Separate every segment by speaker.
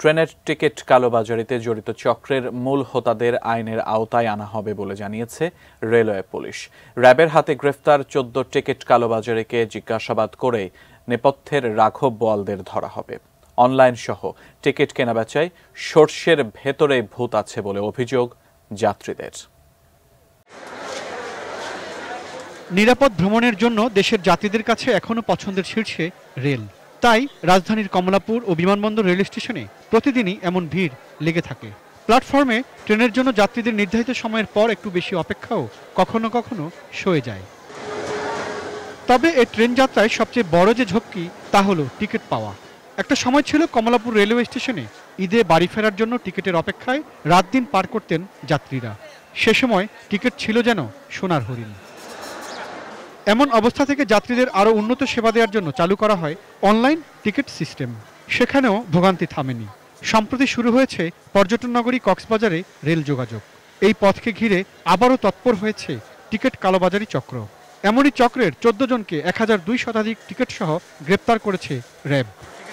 Speaker 1: ট্রেনের টিকিট কালোবাজারিতে জড়িত চক্রের মূল হোতাদের আইনের আওতায় আনা হবে বলে জানিয়েছে রেলওয়ে পুলিশ। র্যাবের হাতে গ্রেফতার ১৪ টিকিট কালোবাজারিকে জিজ্ঞাসাবাদ করে নেপথ্যের রাঘব বোয়ালদের ধরা হবে। অনলাইন সহ টিকিট কেনাবেচায় সর্ষের ভেতরে ভূত আছে বলে অভিযোগ যাত্রীদের।
Speaker 2: নিরাপদ ভ্রমণের জন্য দেশের যাত্রীদের কাছে এখনো পছন্দের শীর্ষে রেল। তাই রাজধানীর কমলাপুর ও বিমানবন্দর রেল স্টেশনে প্রতিদিনই এমন ভিড় লেগে থাকে। প্ল্যাটফর্মে ট্রেনের জন্য যাত্রীদের নির্ধারিত সময়ের পর একটু বেশি অপেক্ষাও কখনো কখনো সয়ে যায়। তবে এই ট্রেন যাত্রায় সবচেয়ে বড় যে ঝক্কি তা হলো টিকিট পাওয়া। একটা সময় ছিল কমলাপুর রেলওয়ে স্টেশনে ঈদে বাড়ি ফেরার জন্য টিকিটের অপেক্ষায় রাত দিন পার করতেন যাত্রীরা। সে সময় টিকিট ছিল যেন সোনার হরিণ। এমন অবস্থা থেকে যাত্রীদের আরও উন্নত সেবা দেওয়ার জন্য চালু করা হয় অনলাইন টিকিট সিস্টেম। সেখানেও ভোগান্তি থামেনি। সম্প্রতি শুরু হয়েছে পর্যটন নগরী কক্সবাজারে রেল যোগাযোগ। এই পথকে ঘিরে আবারও তৎপর হয়েছে টিকিট কালোবাজারি চক্র। এমনই চক্রের ১৪ জনকে ১,২০০ শতাধিক টিকিট সহ গ্রেপ্তার করেছে র্যাব।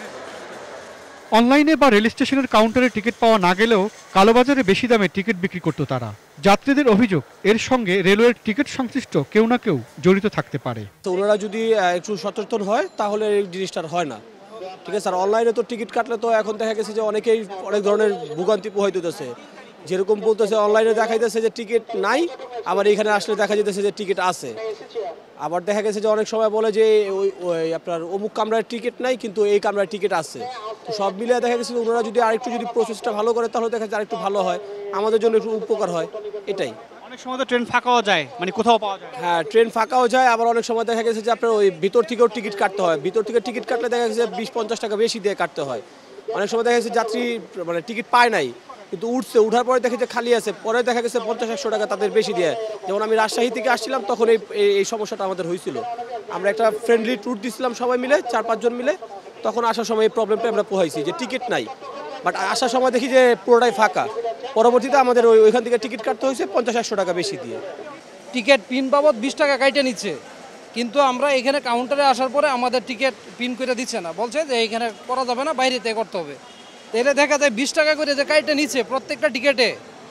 Speaker 2: অনলাইনে বা রেল স্টেশনের কাউন্টারে টিকিট পাওয়া না গেলেও কালোবাজারে বেশি দামে টিকিট বিক্রি করত তারা। যাত্রীদের অভিযোগ, এর সঙ্গে রেলওয়ের টিকিট সংশ্লিষ্ট কেউ না কেউ জড়িত থাকতে পারে।
Speaker 3: তো ওনারা যদি একটু সচেতন হয় তাহলে এই জিনিসটা হয় না। ঠিক আছে স্যার, অনলাইনে তো টিকিট কাটলে তো এখন দেখা গেছে যে অনেকেই অনেক ধরনের ভোগান্তি পোহাইতে হতেছে। যেরকম বলতেছে অনলাইনে দেখাইতেছে যে টিকিট নাই, আবার এখানে আসলে দেখা যেতেছে যে টিকিট আছে। আবার দেখা গেছে যে অনেক সময় বলে যে ওই আপনার অমুক কামরার টিকিট নাই কিন্তু এই কামরার টিকিট আছে। তো সব মিলিয়ে দেখা গেছে যে ওনারা যদি আরেকটু প্রসেসটা ভালো করে তাহলে দেখা যাচ্ছে আরেকটু ভালো হয়, আমাদের জন্য একটু উপকার হয়। এটাই।
Speaker 2: অনেক সময় তো ট্রেন ফাঁকাও যায়, মানে কোথাও পাওয়া যায়।
Speaker 3: হ্যাঁ, ট্রেন ফাঁকাও যায়, আবার অনেক সময় দেখা গেছে যে আপনার ওই ভিতর থেকেও টিকিট কাটতে হয়। ভিতর থেকে টিকিট কাটলে দেখা গেছে ২০-৫০ টাকা বেশি দিয়ে কাটতে হয়। অনেক সময় দেখা গেছে যাত্রী মানে টিকিট পায় নাই কিন্তু উঠার পরে দেখা যাচ্ছে খালি আছে, পরে দেখা গেছে ৫০-১০০ টাকা তাদের বেশি দেয়। যেমন আমি রাজশাহী থেকে আসছিলাম তখন এই সমস্যাটা আমাদের হয়েছিল। আমরা একটা ফ্রেন্ডলি ট্যুর দিছিলাম সবাই মিলে, ৪-৫ জন মিলে। তখন আসার সময় এই প্রবলেমটা আমরা পোহাইছি যে টিকিট নাই, বাট আসার সময় দেখি যে পুরোটাই ফাঁকা। পরবর্তীতে আমাদের ওইখান থেকে টিকিট কাটতে হয়েছে ৫০-১০০ টাকা বেশি দিয়ে।
Speaker 4: টিকিট পিন বাবদ ২০ টাকা কাইটে নিচ্ছে, কিন্তু আমরা এখানে কাউন্টারে আসার পরে আমাদের টিকিট পিন করে দিচ্ছে না, বলছে যে এইখানে করা যাবে না, বাইরেতে করতে হবে। তাহলে দেখা যায় ২০ টাকা করে যে কাইটে নিচ্ছে প্রত্যেকটা টিকিটে,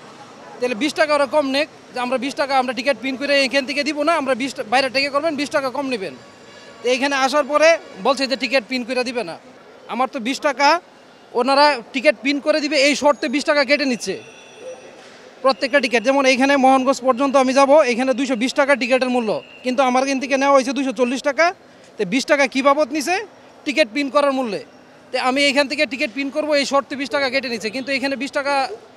Speaker 4: তাহলে ২০ টাকা ওরা কম নেক, যে আমরা ২০ টাকা আমরা টিকিট পিন করে এখান থেকে দিব না, আমরা ২০ বাইরে থেকে করবেন, ২০ টাকা কম নেবেন। তো এইখানে আসার পরে বলছে যে টিকিট পিন করে দিবে না। আমার তো ২০ টাকা ওনারা টিকিট পিন করে দিবে এই শর্তে ২০ টাকা কেটে নিচ্ছে প্রত্যেকটা টিকিট। যেমন এইখানে মোহনগঞ্জ পর্যন্ত আমি যাব, এখানে ২২০ টাকা টিকিটের মূল্য, কিন্তু আমার এখান থেকে নেওয়া হয়েছে ২৪০ টাকা। তো ২০ টাকা কী বাবদ নিছে? টিকিট পিন করার মূল্যে। তো আমি এখান থেকে টিকিট পিন করব এই শর্তে ২০ টাকা কেটে নিচ্ছে, কিন্তু এখানে ২০ টাকা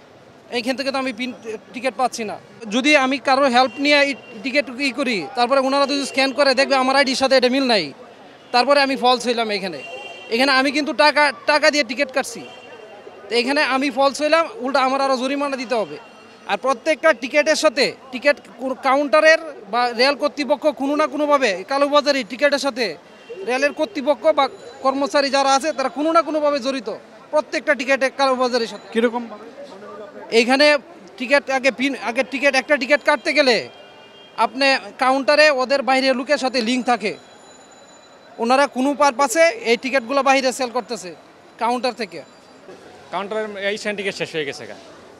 Speaker 4: এইখান থেকে তো আমি টিকিট পাচ্ছি না। যদি আমি কারোর হেল্প নিয়ে টিকিট করি, তারপরে ওনারা যদি স্ক্যান করে দেখবে আমার আইডির সাথে এটা মিল নাই, তারপরে আমি ফলস হইলাম। এখানে আমি কিন্তু টাকা দিয়ে টিকিট কাটছি, তো এখানে আমি ফলস হইলাম, উল্টা আমার আরও জরিমানা দিতে হবে। আর প্রত্যেকটা টিকিটের সাথে টিকিট কাউন্টারের বা রেল কর্তৃপক্ষ কোনো না কোনোভাবে কালোবাজারি টিকিটের সাথে রেলের কর্তৃপক্ষ বা কর্মচারী যারা আছে তারা কোনো না কোনোভাবে জড়িত প্রত্যেকটা টিকিটে কালোবাজারির সাথে।
Speaker 2: কীরকম? এইখানে
Speaker 4: টিকিট আগে টিকিট একটা টিকিট কাটতে গেলে আপনি কাউন্টারে ওদের বাইরে লোকের সাথে লিঙ্ক থাকে, ওনারা কোনো পারপাসে এই টিকিটগুলো বাইরে সেল করতেছে কাউন্টার থেকে।
Speaker 5: কাউন্টারের এই টিকিট শেষ হয়ে গেছে,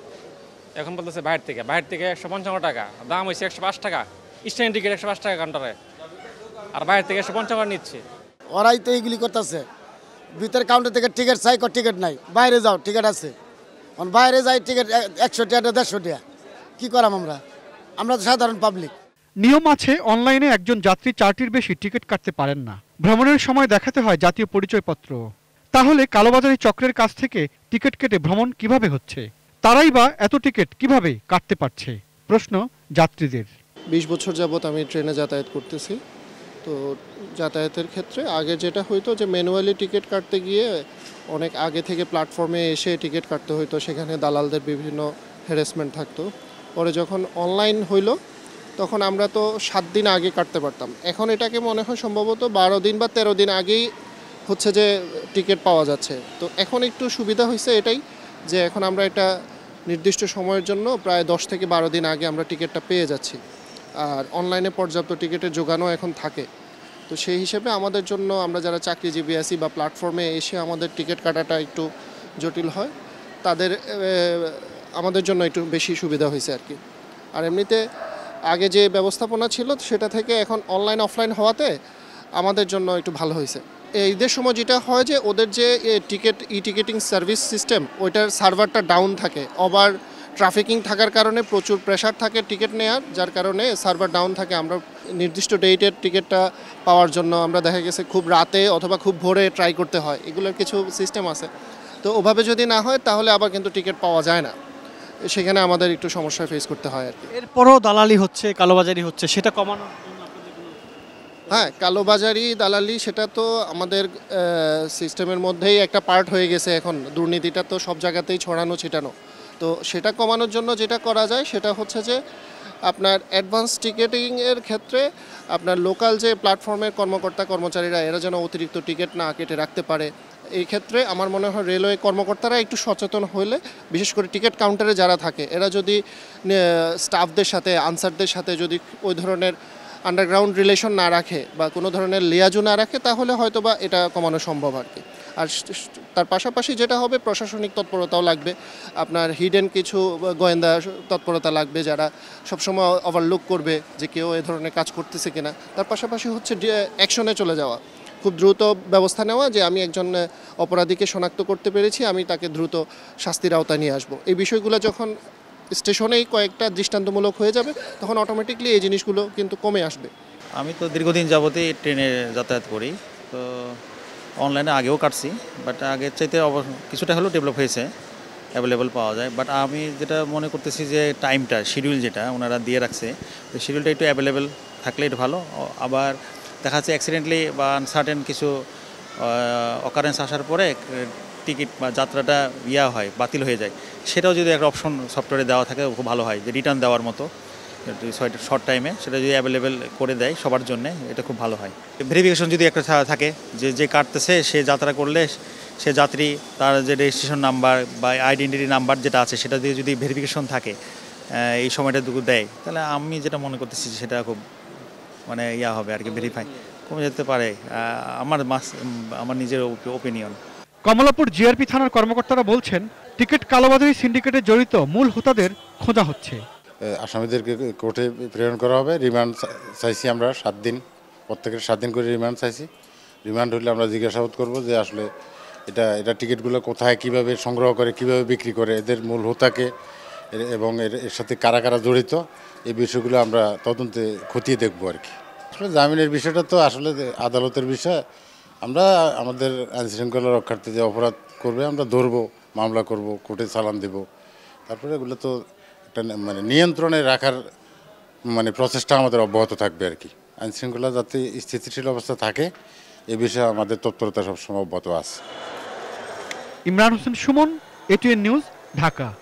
Speaker 5: এখন বলতেছে বাইরে থেকে ১৫৫ টাকা দাম হয়েছে, ১০৫ টাকা স্ট্যান্ড টিকিট, ১০৫ টাকা কাউন্টারে, আর বাইরে থেকে ১৫৫ টাকা নিচ্ছে।
Speaker 6: ওরাই তো এইগুলি করতেছে। ভিতরে কাউন্টার থেকে টিকিট চাই, টিকিট নাই, বাইরে যাও টিকিট আছে, বাইরে যাই টিকিট ১০০ টাকা ১৫০ টাকা। কী করাম আমরা তো সাধারণ পাবলিক।
Speaker 2: নিয়ম আছে, অনলাইনে একজন যাত্রী ৪টির বেশি টিকিট কাটতে পারেন না। ভ্রমণের সময় দেখাতে হয় জাতীয় পরিচয়পত্র। তাহলে কালোবাজারি চক্রের কাছ থেকে টিকিট কেটে ভ্রমণ কিভাবে হচ্ছে? তারাই বা এত টিকিট কিভাবে কাটতে পারছে? প্রশ্ন যাত্রীদের।
Speaker 7: ২০ বছর যাবৎ আমি ট্রেনে যাতায়াত করতেছি। তো যাতায়াতের ক্ষেত্রে আগে যেটা হইতো যে ম্যানুয়ালি টিকিট কাটতে গিয়ে অনেক আগে থেকে প্ল্যাটফর্মে এসে টিকিট কাটতে হইতো, সেখানে দালালদের বিভিন্ন হ্যারাসমেন্ট থাকতো। পরে যখন অনলাইন হইলো তখন আমরা তো ৭ দিন আগে কাটতে পারতাম। এখন এটাকে মনে হয় সম্ভবত ১২ দিন বা ১৩ দিন আগেই হচ্ছে যে টিকিট পাওয়া যাচ্ছে। তো এখন একটু সুবিধা হয়েছে এটাই যে এখন আমরা এটা নির্দিষ্ট সময়ের জন্য প্রায় ১০ থেকে ১২ দিন আগে আমরা টিকিটটা পেয়ে যাচ্ছি। আর অনলাইনে পর্যাপ্ত টিকিটের যোগানও এখন থাকে। তো তো সেই হিসেবে আমাদের জন্য আমরা যারা চাকরিজীবী আছি বা প্ল্যাটফর্মে এসে আমাদের টিকিট কাটাটা একটু জটিল হয় তাদের আমাদের জন্য একটু বেশি সুবিধা হয়েছে আর কি। আর এমনিতে আগে যে ব্যবস্থাপনা ছিল সেটা থেকে এখন অনলাইন অফলাইন হওয়াতে আমাদের জন্য একটু ভালো হয়েছে। ঈদের সময় যেটা হয় যে ওদের যে টিকেটিং সার্ভিস সিস্টেম ওইটার সার্ভারটা ডাউন থাকে, ওভার ট্রাফিকিং থাকার কারণে প্রচুর প্রেশার থাকে টিকিট নেওয়ার, যার কারণে সার্ভার ডাউন থাকে। আমরা নির্দিষ্ট ডেটের টিকিটটা পাওয়ার জন্য আমরা দেখা গেছে খুব রাতে অথবা খুব ভোরে ট্রাই করতে হয়, এগুলোর কিছু সিস্টেম আছে। তো ওভাবে যদি না হয় তাহলে আবার কিন্তু টিকিট পাওয়া যায় না, সেখানে আমাদের একটু সমস্যা ফেস করতে হয় আর কি।
Speaker 2: এরপরও দালালি হচ্ছে, কালোবাজারি হচ্ছে, সেটা কমানোর জন্য
Speaker 7: হ্যাঁ, কালোবাজারি দালালি সেটা তো আমাদের সিস্টেমের মধ্যেই একটা পার্ট হয়ে গেছে এখন। দুর্নীতিটা তো সব জায়গাতেই ছড়ানো ছিটানো। তো সেটা কমানোর জন্য যেটা করা যায় সেটা হচ্ছে যে আপনার অ্যাডভান্স টিকেটিংয়ের ক্ষেত্রে আপনার লোকাল যে প্ল্যাটফর্মের কর্মকর্তা কর্মচারীরা এরা যেন অতিরিক্ত টিকিট না কেটে রাখতে পারে। এই ক্ষেত্রে আমার মনে হয় রেলওয়ে কর্মকর্তারা একটু সচেতন হলে, বিশেষ করে টিকিট কাউন্টারে যারা থাকে এরা যদি স্টাফদের সাথে আনসারদের সাথে যদি ওই ধরনের আন্ডারগ্রাউন্ড রিলেশন না রাখে বা কোনো ধরনের লিয়াজু না রাখে তাহলে হয়তো বা এটা কমানো সম্ভব আর কি। আর তার পাশাপাশি যেটা হবে প্রশাসনিক তৎপরতাও লাগবে, আপনার হিডেন কিছু গোয়েন্দা তৎপরতা লাগবে যারা সবসময় ওভারলুক করবে যে কেউ এ ধরনের কাজ করতেছে কিনা। তার পাশাপাশি হচ্ছে অ্যাকশনে চলে যাওয়া, খুব দ্রুত ব্যবস্থা নেওয়া যে আমি একজন অপরাধীকে শনাক্ত করতে পেরেছি, আমি তাকে দ্রুত শাস্তির আওতায় নিয়ে আসবো। এই বিষয়গুলো যখন স্টেশনেই কয়েকটা দৃষ্টান্তমূলক হয়ে যাবে তখন অটোমেটিকলি এই জিনিসগুলো কিন্তু কমে আসবে।
Speaker 8: আমি তো দীর্ঘদিন যাবতই ট্রেনে যাতায়াত করি, তো অনলাইনে আগেও কাটছি, বাট আগের চাইতে কিছুটা হলেও ডেভেলপ হয়েছে, অ্যাভেলেবল পাওয়া যায়। বাট আমি যেটা মনে করতেছি যে টাইমটা শিডিউল যেটা ওনারা দিয়ে রাখছে, তো শিডিউলটা একটু অ্যাভেলেবেল থাকলে একটু ভালো। আবার দেখা যাচ্ছে অ্যাক্সিডেন্টলি বা আনসার্টেন কিছু অকারেন্স আসার পরে টিকিট বা যাত্রাটা হয়, বাতিল হয়ে যায়, সেটাও যদি একটা অপশন সফটওয়্যারে দেওয়া থাকে খুব ভালো হয়, যে রিটার্ন দেওয়ার মতো শর্ট টাইমে সেটা যদি অ্যাভেলেবেল করে দেয় সবার জন্য, এটা খুব ভালো হয়। ভেরিফিকেশন যদি একটা থাকে যে কাটতেছে সে যাত্রা করলে সে যাত্রী তার যে রেজিস্ট্রেশন নাম্বার বা আইডেন্টিটি নাম্বার যেটা আছে সেটা দিয়ে যদি ভেরিফিকেশন থাকে এই সময়টা দেয়, তাহলে আমি যেটা মনে করতেছি সেটা খুব মানে হবে আর কি, ভেরিফাই কমে যেতে পারে, আমার নিজের ওপিনিয়ন।
Speaker 2: কমলাপুর জিআরপি থানার কর্মকর্তারা বলছেন টিকিট কালোবাজারি সিন্ডিকেটে জড়িত মূল হোতাদের খোঁজা হচ্ছে।
Speaker 9: আসামিদেরকে কোর্টে প্রেরণ করা হবে। রিমান্ড চাইছি আমরা 7 দিন, প্রত্যেকের 7 দিন করে রিমান্ড চাইছি। রিমান্ড হলে আমরা জিজ্ঞাসাবাদ করব যে আসলে এটা টিকিটগুলো কোথায় কিভাবে সংগ্রহ করে, কিভাবে বিক্রি করে, এদের মূল হোতাকে এবং এর সাথে কারা কারা জড়িত, এই বিষয়গুলো আমরা তদন্তে খতিয়ে দেখবো আর কি। আসলে জামিনের বিষয়টা তো আসলে আদালতের বিষয়। আমরা আমাদের আইনশৃঙ্খলা রক্ষার্থে যে অপরাধ করবে আমরা ধরবো, মামলা করব, কোর্টে চালান দেব। তারপরে এগুলো তো একটা মানে নিয়ন্ত্রণে রাখার মানে প্রচেষ্টা আমাদের অব্যাহত থাকবে আর কি। আইনশৃঙ্খলা যাতে স্থিতিশীল অবস্থা থাকে এ বিষয়ে আমাদের তৎপরতা সবসময় অব্যাহত আছে।
Speaker 2: Imran Hossain Sumon, ATN news, Dhaka.